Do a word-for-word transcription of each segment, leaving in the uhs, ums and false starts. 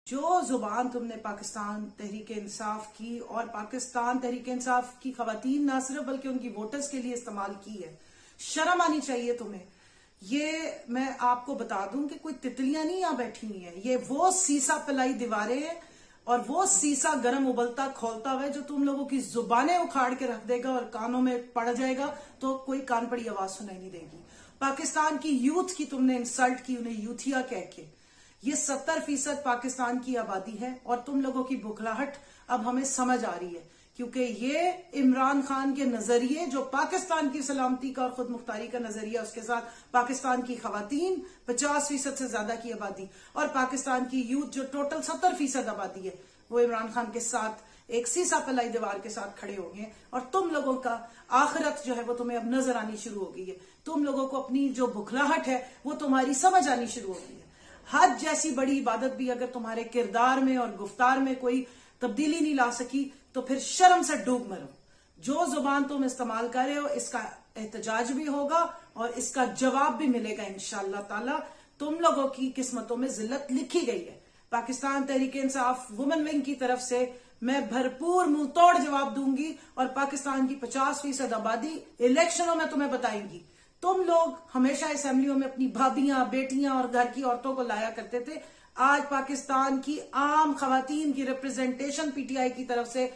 जो जुबान तुमने पाकिस्तान तहरीक इंसाफ की और पाकिस्तान तहरीक इंसाफ की खवातीन ना सिर्फ बल्कि उनकी वोटर्स के लिए इस्तेमाल की है, शर्म आनी चाहिए तुम्हें। ये मैं आपको बता दूं कि कोई तितलियां नहीं यहां बैठी हुई हैं, ये वो सीसा पिलाई दीवारें हैं और वो सीसा गर्म उबलता खोलता हुआ जो तुम लोगों की जुबानें उखाड़ के रख देगा और कानों में पड़ जाएगा तो कोई कान पड़ी आवाज सुनाई नहीं देगी। पाकिस्तान की यूथ की तुमने इंसल्ट की, उन्हें यूथिया कह के। ये सत्तर फीसद पाकिस्तान की आबादी है और तुम लोगों की बुखलाहट अब हमें समझ आ रही है, क्योंकि ये इमरान खान के नजरिए जो पाकिस्तान की सलामती का और खुद मुख्तारी का नजरिया, उसके साथ पाकिस्तान की खवातीन पचास फीसद से ज्यादा की आबादी और पाकिस्तान की यूथ जो टोटल सत्तर फीसद आबादी है, वो इमरान खान के साथ एक सीसा पलाई दीवार के साथ खड़े हो गए और तुम लोगों का आखिरत जो है वो तुम्हें अब नजर आनी शुरू हो गई है। तुम लोगों को अपनी जो बुखलाहट है वो तुम्हारी समझ आनी शुरू हो गई है। हज जैसी बड़ी इबादत भी अगर तुम्हारे किरदार में और गुफ्तार में कोई तब्दीली नहीं ला सकी तो फिर शर्म से डूब मरो। जो जुबान तुम इस्तेमाल कर रहे हो इसका एहतजाज भी होगा और इसका जवाब भी मिलेगा इंशाअल्लाह ताला। तुम लोगों की किस्मतों में जिल्लत लिखी गई है। पाकिस्तान तहरीक इंसाफ वुमेन विंग की तरफ से मैं भरपूर मुंह तोड़ जवाब दूंगी और पाकिस्तान की पचास फीसद आबादी इलेक्शनों में तुम्हें बताएंगी। तुम लोग हमेशा असेंबलियों में अपनी भाभियां, बेटियां और घर की औरतों को लाया करते थे। आज पाकिस्तान की आम खवातीन की रिप्रेजेंटेशन पीटीआई की तरफ से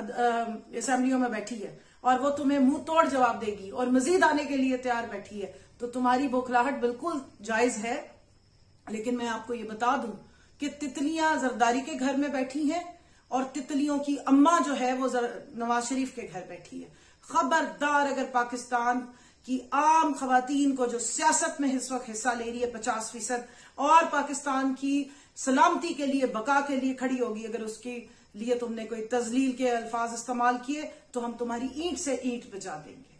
असेंबलियों में बैठी है और वो तुम्हें मुंह तोड़ जवाब देगी और मजीद आने के लिए तैयार बैठी है। तो तुम्हारी बौखलाहट बिल्कुल जायज है, लेकिन मैं आपको ये बता दूं कि तितलियां जरदारी के घर में बैठी हैं और तितलियों की अम्मा जो है वो नवाज शरीफ के घर बैठी है। खबरदार, अगर पाकिस्तान कि आम खवातीन को जो सियासत में इस वक्त हिस्सा ले रही है पचास फीसद और पाकिस्तान की सलामती के लिए, बका के लिए खड़ी होगी, अगर उसके लिए तुमने कोई तजलील के अल्फाज इस्तेमाल किए तो हम तुम्हारी ईंट से ईंट बजा देंगे।